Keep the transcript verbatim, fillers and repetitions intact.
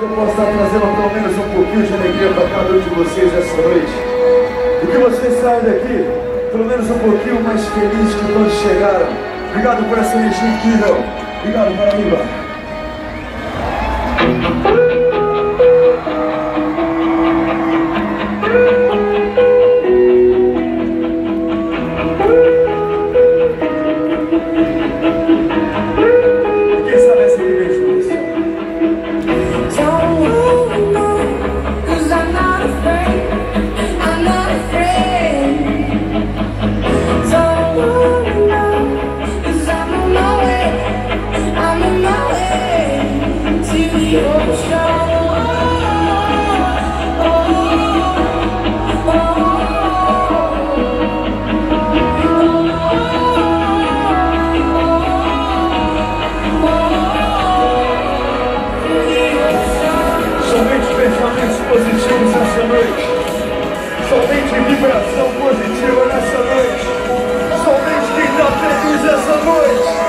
que eu possa estar trazendo pelo menos um pouquinho de alegria para cada um de vocês essa noite. E que vocês saiam daqui pelo menos um pouquinho mais felizes que todos chegaram. Obrigado por essa energia incrível. Obrigado, Paraíba. Positivos nessa noite, somente vibração positiva nessa noite, somente quem está feliz essa noite.